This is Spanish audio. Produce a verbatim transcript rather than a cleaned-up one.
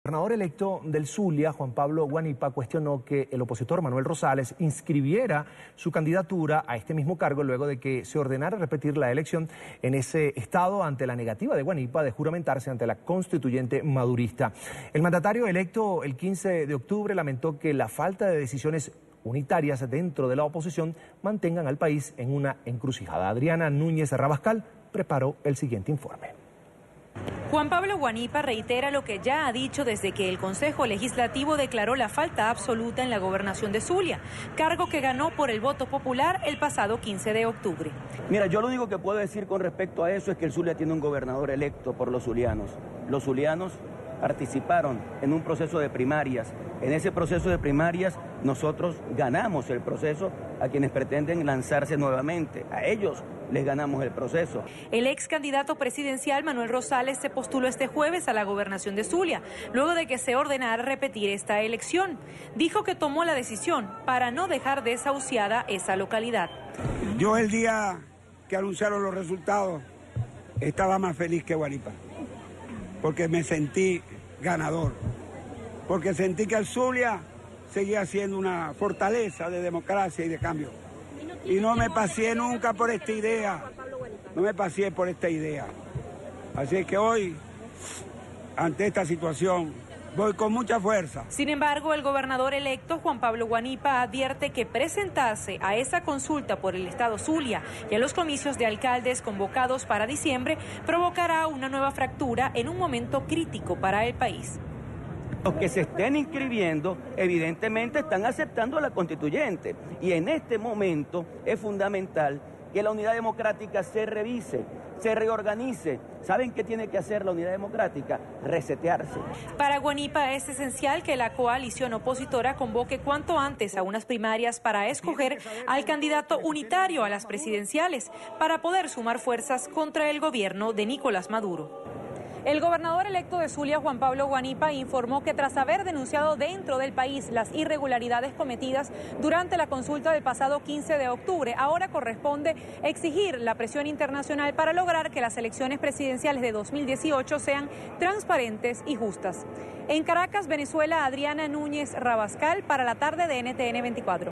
El gobernador electo del Zulia, Juan Pablo Guanipa, cuestionó que el opositor Manuel Rosales inscribiera su candidatura a este mismo cargo luego de que se ordenara repetir la elección en ese estado ante la negativa de Guanipa de juramentarse ante la constituyente madurista. El mandatario electo el quince de octubre lamentó que la falta de decisiones unitarias dentro de la oposición mantengan al país en una encrucijada. Adriana Núñez Rabascal preparó el siguiente informe. Juan Pablo Guanipa reitera lo que ya ha dicho desde que el Consejo Legislativo declaró la falta absoluta en la gobernación de Zulia, cargo que ganó por el voto popular el pasado quince de octubre. Mira, yo lo único que puedo decir con respecto a eso es que el Zulia tiene un gobernador electo por los zulianos. Los zulianos participaron en un proceso de primarias. En ese proceso de primarias nosotros ganamos el proceso a quienes pretenden lanzarse nuevamente. A ellos les ganamos el proceso. El ex candidato presidencial Manuel Rosales se postuló este jueves a la gobernación de Zulia, luego de que se ordenara repetir esta elección. Dijo que tomó la decisión para no dejar desahuciada esa localidad. Yo el día que anunciaron los resultados estaba más feliz que Guanipa, porque me sentí ganador, porque sentí que el Zulia seguía siendo una fortaleza de democracia y de cambio. Y no me pasé nunca por esta idea, no me pasé por esta idea. Así que hoy, ante esta situación, voy con mucha fuerza. Sin embargo, el gobernador electo Juan Pablo Guanipa advierte que presentarse a esa consulta por el estado Zulia y a los comicios de alcaldes convocados para diciembre provocará una nueva fractura en un momento crítico para el país. Los que se estén inscribiendo, evidentemente están aceptando a la constituyente. Y en este momento es fundamental que la unidad democrática se revise, se reorganice. ¿Saben qué tiene que hacer la unidad democrática? Resetearse. Para Guanipa es esencial que la coalición opositora convoque cuanto antes a unas primarias para escoger al candidato unitario a las presidenciales, para poder sumar fuerzas contra el gobierno de Nicolás Maduro. El gobernador electo de Zulia, Juan Pablo Guanipa, informó que tras haber denunciado dentro del país las irregularidades cometidas durante la consulta del pasado quince de octubre, ahora corresponde exigir la presión internacional para lograr que las elecciones presidenciales de dos mil dieciocho sean transparentes y justas. En Caracas, Venezuela, Adriana Núñez Rabascal para la tarde de N T N veinticuatro.